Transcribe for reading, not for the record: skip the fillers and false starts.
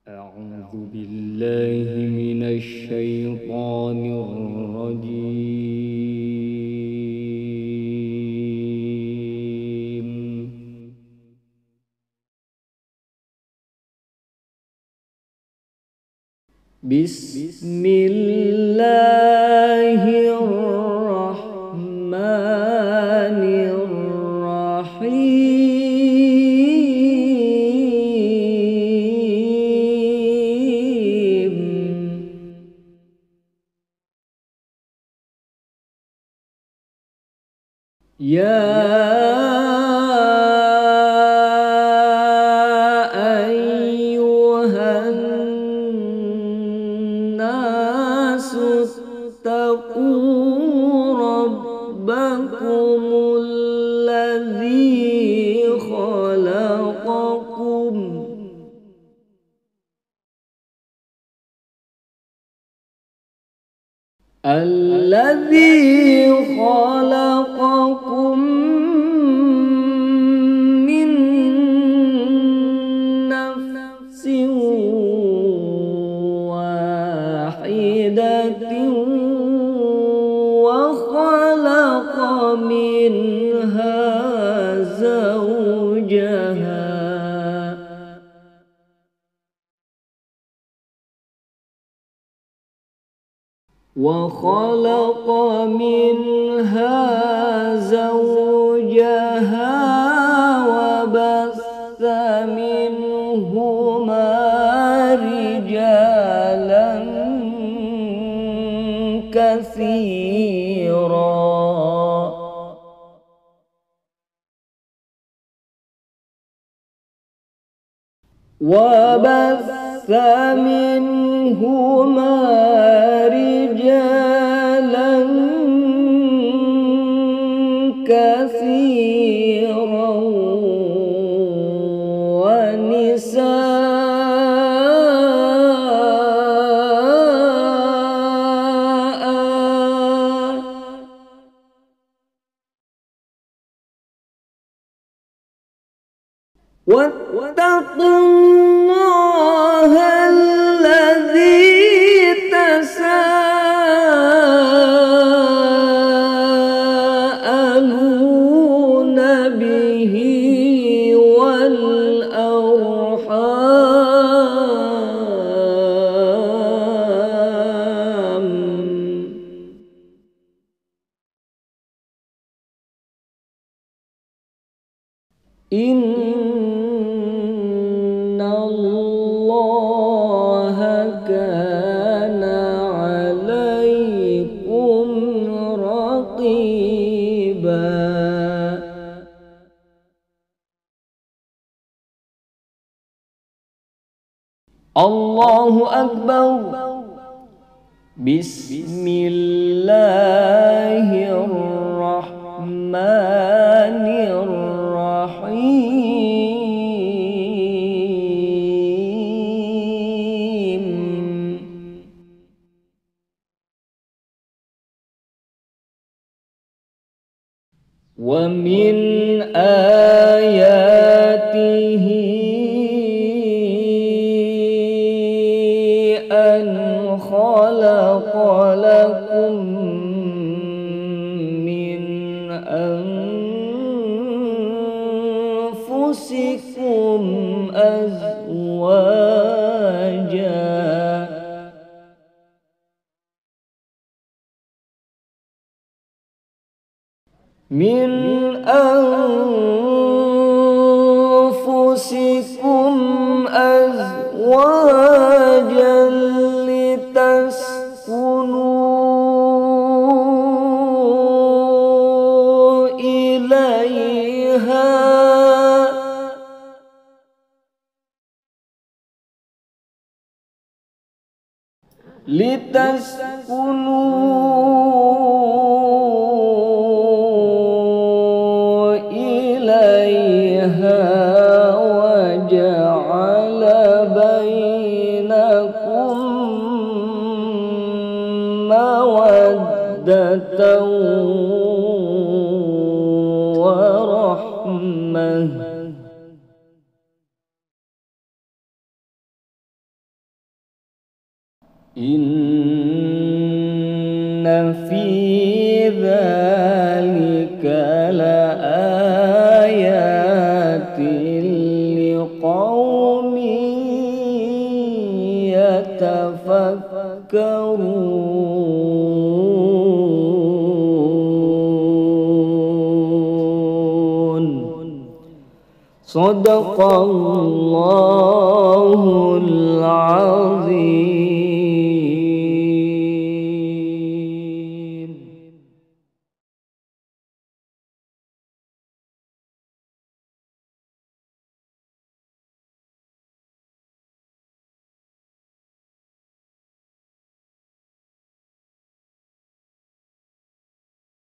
أعوذ بالله من الشيطان الرجيم. بسم الله الرحمن الرحيم. يا أيها الناس اتقوا ربكم الذي خلقكم من نفس واحدة وخلق منها زوجها وبث منهما رجالا كثيرا واتقوا الله الذي تساءلون به والأرحام إن الله كان عليكم رقيبا. الله أكبر. بسم الله الرحمن الرحيم. ومن آياته أن خلق لكم من أنفسكم أزواجا لتسكنوا إليها وجعل بينكم مودة ورحمة Inna fi dzalika laayatin liqaumin yatafakkarun. Sadaqallahul azim.